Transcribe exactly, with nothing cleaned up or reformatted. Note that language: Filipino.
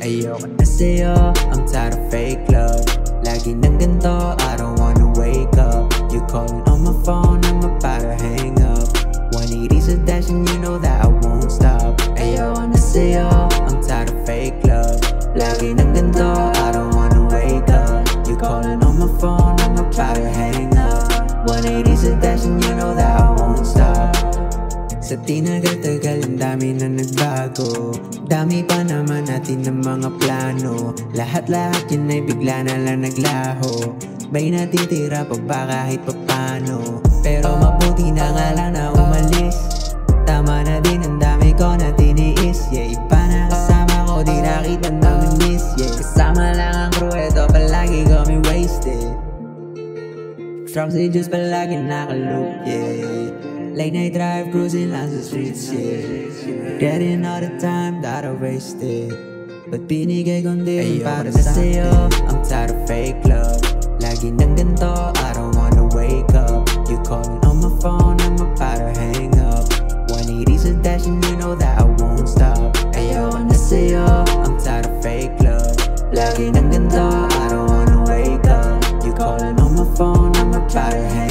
Ayoko na sa'yo, I'm tired of fake love. Lagi ng ganito, I don't wanna wake up. You calling on my phone, I'm about to hang up. one eighty's a dash and you know that I won't stop. Ayoko na sa'yo, I'm tired of fake love. Lagi ng ganito, I don't wanna wake up. You calling on my phone, I'm about to hang up. one eighty's a dash and you know that I won't stop. Sa tinagal-tagal, ang dami na nagbago. Dami pa naman natin ng mga plano. Lahat-lahat yun ay bigla na lang naglaho. May natitira pa ba kahit papano? Pero mabuti na nga lang na umalis. Tama na din, ang dami ko na tiniis. Yeah, iba na kasama ko, di nakita na miss. Yeah, kasama lang ang crew, eto palagi ko may wasted. Strong just palagi nakaloop, yeah. Late night drive, cruising lang sa streets, yeah. Getting all the time that I wasted. But binigay kong din para sa sa'yo. I'm tired of fake love. Lagi ng ganito, I don't wanna wake up. You calling on my phone, I'm about to hang up. one eighty's a dash and you know that I won't stop. Ayoko na sa'yo, I'm tired of fake love. Lagi ng ganito, I don't wanna wake up. You calling on my phone, I'm about to hang up.